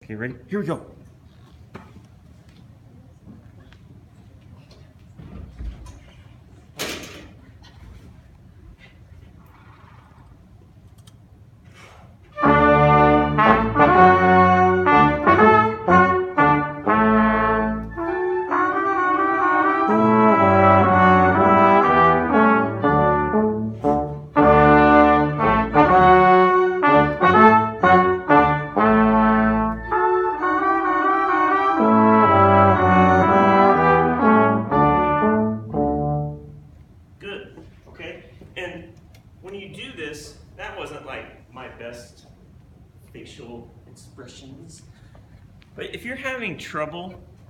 Okay, ready? Here we go. Good, okay? And when you do this, that wasn't like my best facial expressions. But if you're having trouble